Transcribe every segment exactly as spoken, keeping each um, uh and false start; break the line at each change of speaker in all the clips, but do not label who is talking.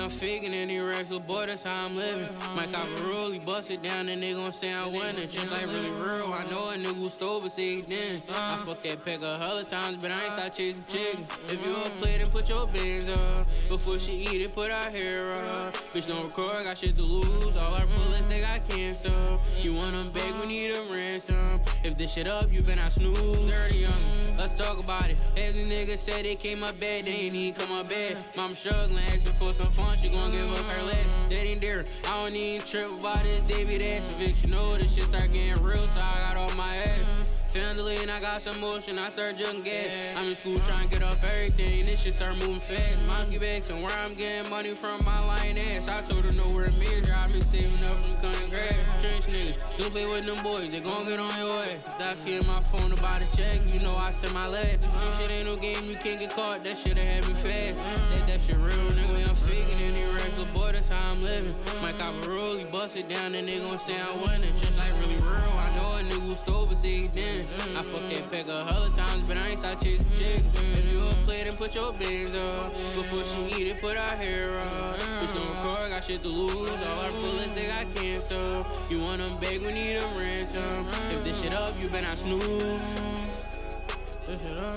I'm faking any racks, little boy, that's how I'm living. Might cop a rollie, bust it down, and they gon' say I'm winning. Just like really real, I know a nigga who stole, but say he didn't. I fucked that pack a hella times, but I ain't stop chasing chicken. If you a play, then put your bands up. Before she eat it, put her hair up. Bitch don't record, got shit to lose. All our bullets, they got cancer. You want them big, we need a ransom. If this shit up, you better not snooze. Dirty young, let's talk about it. As these niggas said they came up bad, they ain't even come up bad. Mom struggling, asking for some fun, she gon' give us her leg. That ain't there, I don't even trip about it. They be that eviction, know this shit start getting real, so I got off my ass. Feeling I got some motion, I start jugging gas. I'm in school trying to get off everything, this shit start moving fast. Mom get back and where I'm getting money from my lying ass. I told her know where me and drive me saving up from coming grab. Trench niggas, don't play with them boys, they gon' get on your ass. Stop seeing my phone about a check, you know I send my last. If this shit ain't no game, you can't get caught, that shit'll have me fast. That, that shit real, nigga, I'm faking any regular boy, that's how I'm living. Might cop a rollie, bust it down, and they gon' say I'm winning. Just like really real, I know a nigga who stole, but say he didn't. I fucked that pack a hella times, but I ain't stop chasing chicken. If you a play, then put your bands up. Before she eat it, put her hair up. Bitch don't record, got shit to lose. All our bullets, they got cancer. You want them big, we need a ransom. If this shit up, you better not snooze. This shit up,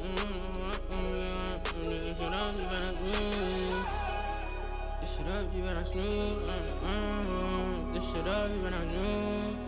this shit up, you better snooze. This shit up, you better snooze. This shit up, you better snooze.